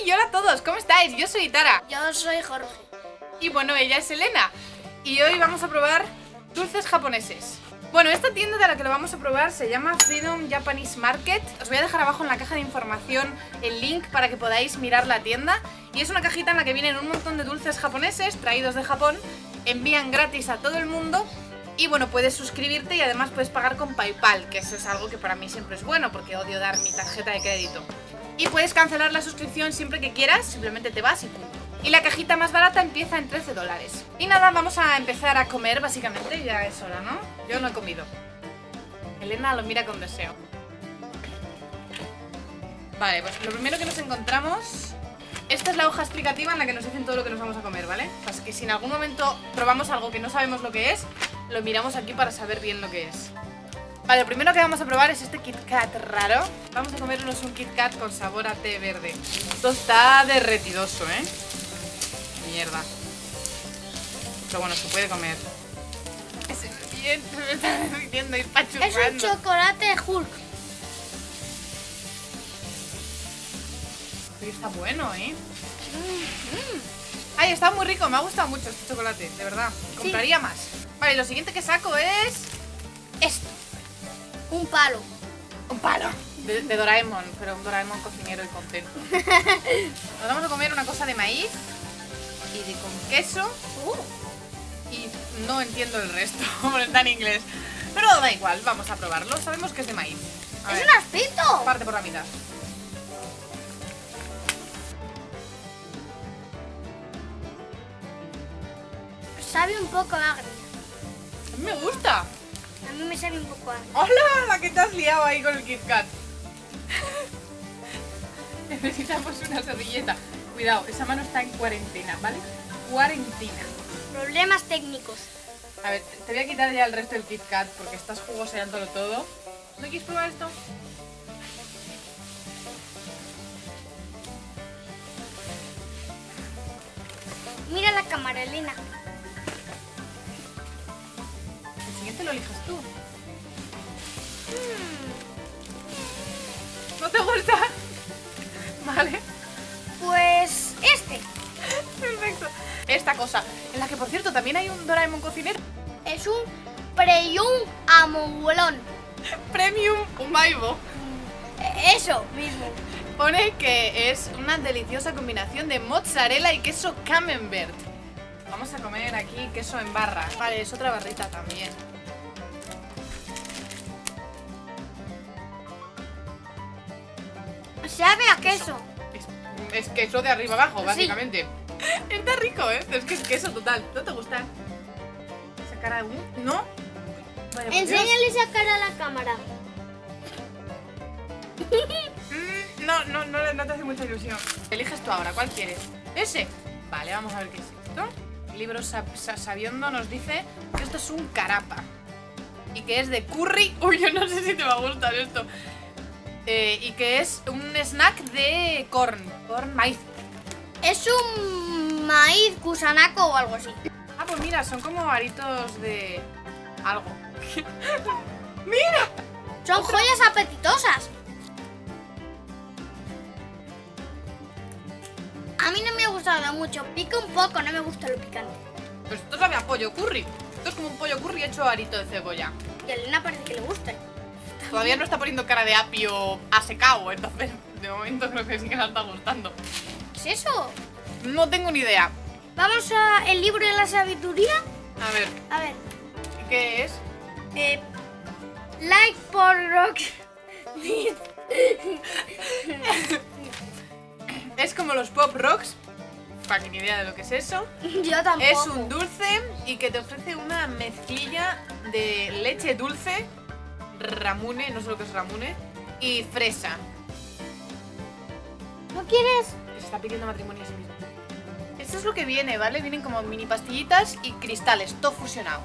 y hola a todos, ¿cómo estáis? Yo soy Tara. Yo soy Jorge. Y bueno, ella es Elena. Y hoy vamos a probar dulces japoneses. Bueno, esta tienda de la que lo vamos a probar se llama Freedom Japanese Market. Os voy a dejar abajo en la caja de información el link para que podáis mirar la tienda. Y es una cajita en la que vienen un montón de dulces japoneses traídos de Japón. Envían gratis a todo el mundo. Y bueno, puedes suscribirte y además puedes pagar con PayPal, que eso es algo que para mí siempre es bueno porque odio dar mi tarjeta de crédito. Y puedes cancelar la suscripción siempre que quieras, simplemente te vas y punto. Y la cajita más barata empieza en $13. Y nada, vamos a empezar a comer básicamente, ya es hora, ¿no? Yo no he comido. Elena lo mira con deseo. Vale, pues lo primero que nos encontramos... Esta es la hoja explicativa en la que nos dicen todo lo que nos vamos a comer, ¿vale? O sea, es que si en algún momento probamos algo que no sabemos lo que es, lo miramos aquí para saber bien lo que es. Vale, lo primero que vamos a probar es este Kit Kat raro. Vamos a comernos un Kit Kat con sabor a té verde. Esto está derretidoso, ¿eh? Mierda. Pero bueno, se puede comer. Ese bien, me está derritiendo y pachurrando. Es un chocolate Hulk. Pero está bueno, ¿eh? Ay, está muy rico, me ha gustado mucho este chocolate, de verdad. Compraría más. Vale, lo siguiente que saco es... esto. Un palo. Un palo de Doraemon, pero un Doraemon cocinero y contento. Nos vamos a comer una cosa de maíz y con queso. Y no entiendo el resto, porque está en inglés. Pero da igual, vamos a probarlo. Sabemos que es de maíz. ¡Es un arcito! Parte por la mitad. Sabe un poco agrio. A mí me gusta. A mí me sabe un poco agrio. ¡Hola! La que te has liado ahí con el Kit Kat. Necesitamos una servilleta. Cuidado, esa mano está en cuarentena, ¿vale? Cuarentena. Problemas técnicos. A ver, te voy a quitar ya el resto del Kit Kat porque estás jugoseándolo todo. ¿No quieres probar esto? Mira la cámara, Elena. El siguiente lo eliges tú. ¿No te gusta? Vale. Pues este. Perfecto. Esta cosa, en la que por cierto también hay un Doraemon cocinero. Es un Premium Amongolón. Premium Umaibo. Eso mismo. Pone que es una deliciosa combinación de mozzarella y queso camembert. Vamos a comer aquí queso en barra. Vale, es otra barrita también. Sabe a queso. Es queso de arriba abajo, básicamente. Está rico, ¿eh? Es que es queso total. ¿No te gusta? ¿Esa cara de no? Vale, por Enséñale esa cara a la cámara. No te hace mucha ilusión. Eliges tú ahora, ¿cuál quieres? ¿Ese? Vale, vamos a ver qué es esto. El libro Sabiondo nos dice que esto es un carapa. Y que es de curry. Uy, yo no sé si te va a gustar esto. Y que es un snack de corn maíz. Es un maíz gusanaco o algo así. Ah, pues mira, son como aritos de algo. ¡Mira! Son joyas apetitosas. A mí no me ha gustado mucho. Pica un poco, no me gusta lo picante. Pues esto sabe a pollo curry. Esto es como un pollo curry hecho arito de cebolla. Y a Elena parece que le gusta. Todavía no está poniendo cara de apio a secao, entonces de momento creo que sí que le está gustando. ¿Qué es eso? No tengo ni idea. Vamos a el libro de la sabiduría. A ver, A ver. ¿qué es? Like por rock. Es como los pop rocks. Fucking ni idea de lo que es eso. Yo tampoco. Es un dulce y que te ofrece una mezclilla de leche dulce, ramune, no sé lo que es ramune, y fresa. ¿No quieres? Se está pidiendo matrimonio a sí mismo. Esto es lo que viene, ¿vale? Vienen como mini pastillitas y cristales, todo fusionado.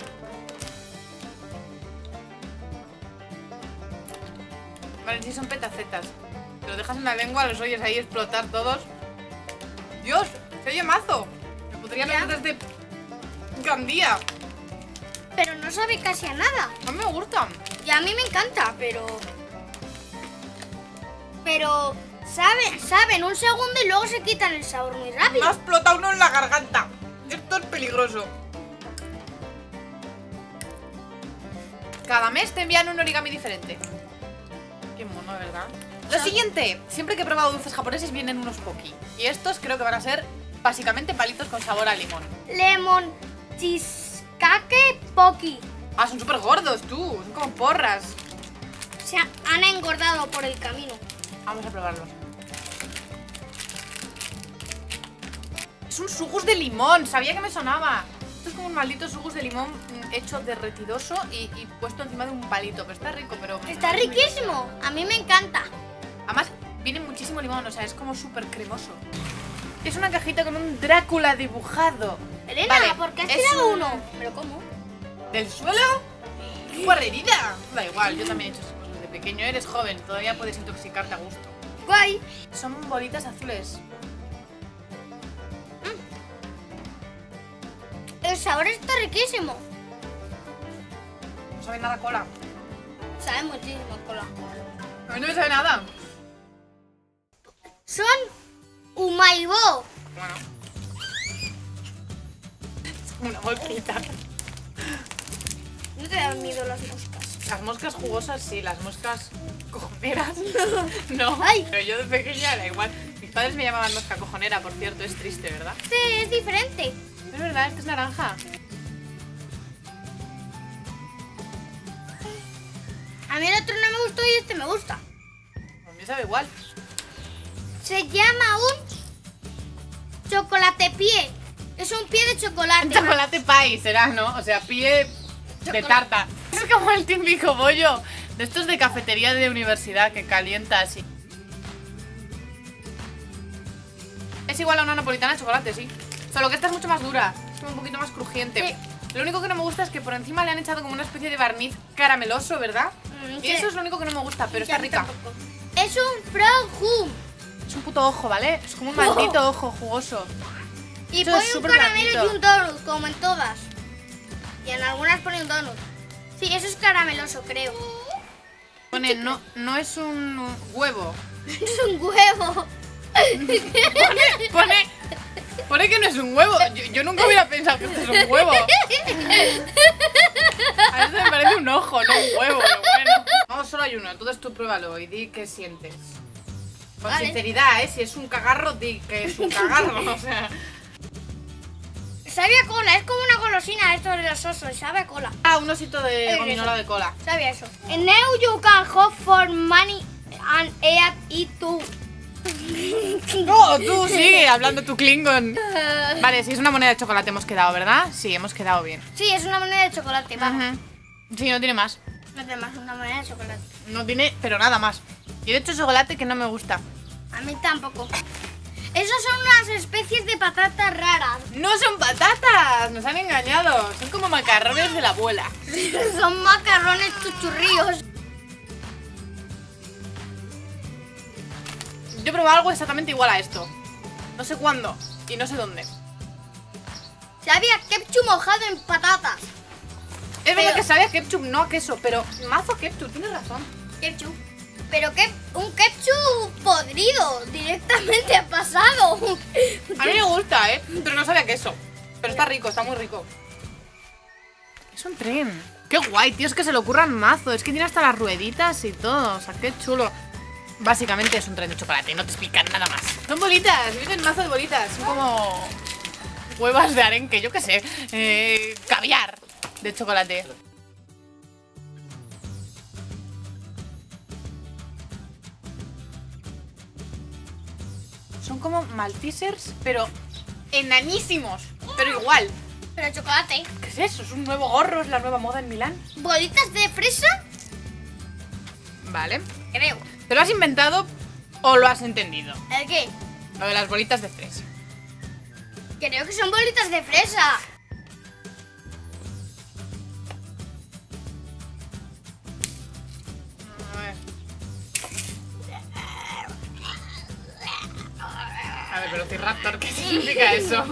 Vale, sí son petacetas. Te lo dejas en la lengua, los oyes ahí explotar todos. ¡Dios! ¡Se oye mazo! Me podría meter desde Gandía. Pero no sabe casi a nada. No me gustan. Y a mí me encanta, pero Saben un segundo y luego se quitan el sabor muy Me rápido. ha explotado uno en la garganta. Esto es peligroso. Cada mes te envían un origami diferente. Qué mono, ¿verdad? Lo siguiente, siempre que he probado dulces japoneses vienen unos poki. Y estos creo que van a ser básicamente palitos con sabor a limón. Lemon cheesecake poki. Ah, son súper gordos, tú. Son como porras. Se han engordado por el camino. Vamos a probarlos. Es un sugus de limón. Sabía que me sonaba. Esto es como un maldito sugus de limón hecho derretidoso y puesto encima de un palito. Pero está rico, pero... Está riquísimo. A mí me encanta. Además, viene muchísimo limón. O sea, es como súper cremoso. Es una cajita con un Drácula dibujado. Elena, Vale, ¿por qué has es tirado un- uno? ¿Pero cómo? ¿Del suelo? ¡Qué guarrerida! Da igual, yo también he hecho esas cosas. De pequeño eres joven, todavía puedes intoxicarte a gusto. Guay. Son bolitas azules. El sabor está riquísimo. No sabe nada a cola. Sabe muchísimo a cola. A mí no me sabe nada. Son Umaibo. Bueno. Es como una bolsita. No te dan miedo las moscas. Las moscas jugosas sí, las moscas cojoneras. No, Ay. pero yo de pequeña era igual. Mis padres me llamaban mosca cojonera, por cierto, es triste, ¿verdad? Este es diferente. Es verdad, este es naranja. A mí el otro no me gustó y este me gusta. A mí sabe igual. Se llama un chocolate pie. Es un pie de chocolate. Un chocolate pie será, ¿no? O sea, pie de tarta. Es como el típico bollo de estos de cafetería de universidad que calientas y... Es igual a una napolitana de chocolate, sí. Solo que esta es mucho más dura, es como un poquito más crujiente. Sí. Lo único que no me gusta es que por encima le han echado como una especie de barniz carameloso, ¿verdad? Y sí. eso es lo único que no me gusta, pero está rica. Es un frog hum. Es un puto ojo, ¿vale? Es como un maldito ojo jugoso. Y Eso pone es un súper caramelo blandito. y un donut, como en todas. Y en algunas pone un donut. Sí, eso es carameloso, creo. Pone, no es un huevo. Es un huevo. Pone que no es un huevo. Yo nunca hubiera pensado que esto es un huevo. A veces me parece un ojo, no un huevo, pero bueno. No, solo hay uno, entonces tú pruébalo y di qué sientes. Con Vale. sinceridad, ¿eh? Si es un cagarro, di que es un cagarro. O sea... Sabe a cola, es como una golosina esto de los osos, sabe a cola. Ah, un osito de Es gominola eso. de cola. Sabe a eso. And now you can hope for money and eat it too. No, tú sigue hablando tu Klingon. Vale, si es una moneda de chocolate hemos quedado, ¿verdad? Sí, hemos quedado bien. Sí, es una moneda de chocolate, vamos. Ujú. Sí, no tiene más. No tenemos una moneda de chocolate. No tiene, pero nada más. Y de hecho chocolate que no me gusta. A mí tampoco. Esos son unas especies de patatas raras. ¡No son patatas! Nos han engañado. Son como macarrones de la abuela. Son macarrones chuchurríos. Yo he probado algo exactamente igual a esto. No sé cuándo y no sé dónde. Sabe a ketchup mojado en patatas. Es verdad Pero- que sabe a ketchup, no a queso, pero mazo ketchup, tienes razón. Ketchup. Pero que un ketchup podrido. Directamente ha pasado. A mí me gusta, ¿eh? Pero no sabe a queso. Pero está rico, está muy rico. Es un tren. Qué guay, tío, es que se le ocurran mazo. Es que tiene hasta las rueditas y todo. O sea, qué chulo. Básicamente es un tren de chocolate, no te explican nada más. Son bolitas, vienen mazo de bolitas. Son como huevas de arenque, yo qué sé. Caviar de chocolate. Son como maltesers, pero enanísimos. Pero igual. Pero chocolate. ¿Qué es eso? ¿Es un nuevo gorro? ¿Es la nueva moda en Milán? Bolitas de fresa, Vale. creo. ¿Te lo has inventado o lo has entendido? ¿El qué? Lo de las bolitas de fresa. Creo que son bolitas de fresa. A ver, Velociraptor, ¿qué significa eso?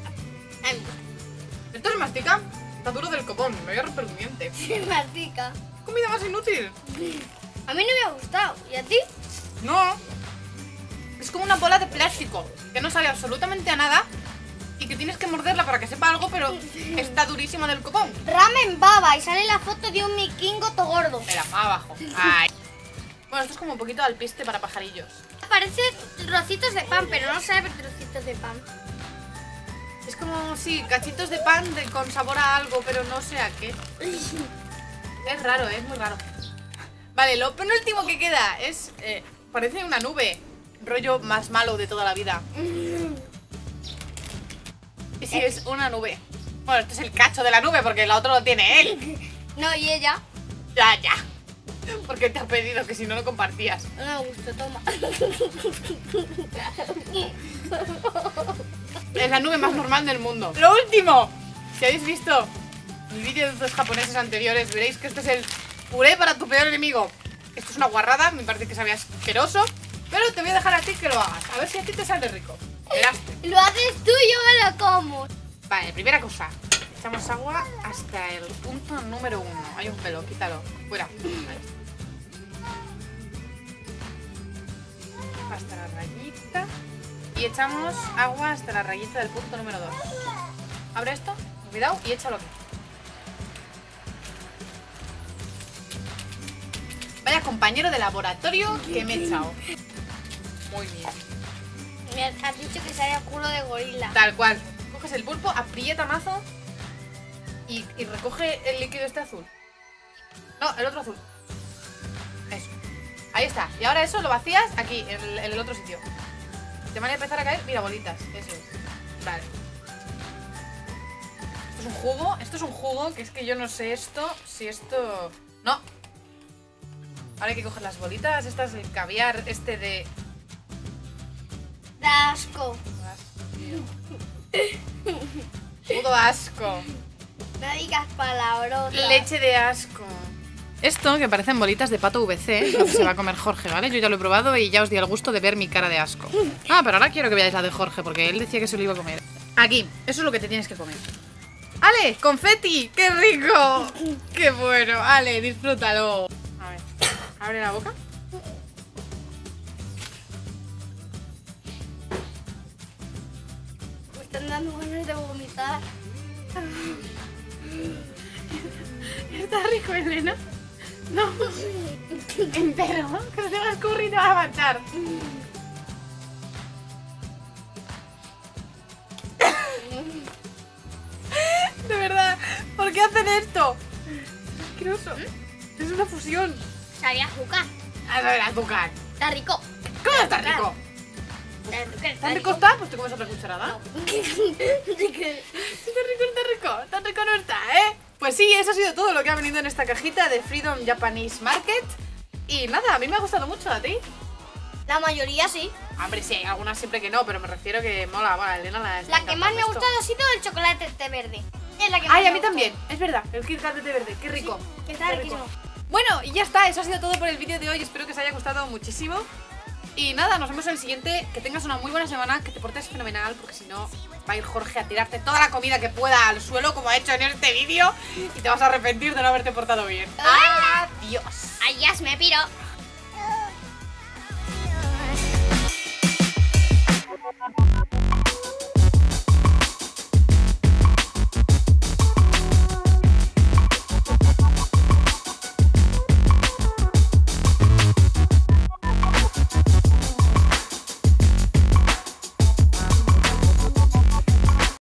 ¿Esto se mastica? Está duro del copón, me voy a romper un diente. Se mastica. comida más inútil. A mí no me ha gustado. ¿Y a ti? No. Es como una bola de plástico que no sabe absolutamente a nada y que tienes que morderla para que sepa algo, pero está durísima del copón. Ramen baba y sale la foto de un mikingo to gordo. Espera, más abajo. Ay. Bueno, esto es como un poquito de alpiste para pajarillos. Parece trocitos de pan, pero no sabe trocitos de pan. Es como, sí, cachitos de pan con sabor a algo, pero no sé a qué. Es raro, es muy raro. Vale, lo penúltimo que queda es... parece una nube. Rollo más malo de toda la vida. Y sí, es una nube. Bueno, este es el cacho de la nube porque el otro lo tiene él. No, y ella. Ya. Porque te ha pedido que si no lo compartías. No me gusta, toma. Es la nube más normal del mundo. ¡Lo último! Si habéis visto mi vídeo de los japoneses anteriores, veréis que este es el puré para tu peor enemigo. Esto es una guarrada, me parece que sabe asqueroso, pero te voy a dejar a ti que lo hagas. A ver si a ti te sale rico. Verás. Lo haces tú y yo me lo como. Vale, primera cosa. Echamos agua hasta el punto número 1. Hay un pelo, quítalo. Fuera. Ahí. Hasta la rayita. Y echamos agua hasta la rayita del punto número 2. Abre esto, cuidado, y échalo aquí. Vaya compañero de laboratorio que me he echado. Muy bien. Me has dicho que sale a culo de gorila. Tal cual. Coges el pulpo, aprieta mazo y recoge el líquido este azul. No, el otro azul. Eso. Ahí está. Y ahora eso lo vacías aquí, en el otro sitio. Te van a empezar a caer, mira, bolitas. Eso es. Vale. Esto es un jugo. Esto es un jugo, que es que yo no sé esto. Si esto... No. Ahora hay que coger las bolitas. Estas, el caviar este de... Da asco. Puto asco. No digas palabrotas. Leche de asco. Esto, que parecen bolitas de pato VC, es lo que se va a comer Jorge, ¿vale? Yo ya lo he probado y ya os di el gusto de ver mi cara de asco. Ah, pero ahora quiero que veáis la de Jorge, porque él decía que se lo iba a comer. Aquí, eso es lo que te tienes que comer. ¡Ale! ¡Confeti! ¡Qué rico! ¡Qué bueno! ¡Ale! Disfrútalo. A ver, abre la boca. Me están dando ganas de vomitar. ¿Está rico, Elena? No. Entero. Que se te va a escurrir y te va a manchar. De verdad, ¿por qué hacen esto? Es asqueroso. Es una fusión. Sabía azúcar. A ver, azúcar. Está rico. ¿Cómo está rico? ¿Tan rico está? Pues te comes otra cucharada. Está rico no está, ¿eh? Pues sí, eso ha sido todo lo que ha venido en esta cajita de Freedom Japanese Market. Y nada, a mí me ha gustado mucho, ¿a ti? La mayoría sí. Hombre, sí, hay algunas siempre que no, pero me refiero que mola, Elena la está La que más me ha encantando gustado ha sido el chocolate té verde. Es la que más Ay, me a mí ha gustado. también, es verdad, el Kit Kat de té verde, qué rico. Que está qué rico. riquísimo. Bueno, y ya está, eso ha sido todo por el vídeo de hoy, espero que os haya gustado muchísimo. Y nada, nos vemos en el siguiente, que tengas una muy buena semana, que te portes fenomenal, porque si no va a ir Jorge a tirarte toda la comida que pueda al suelo, como ha hecho en este vídeo, y te vas a arrepentir de no haberte portado bien. Adiós. Adiós, me piro. Bye.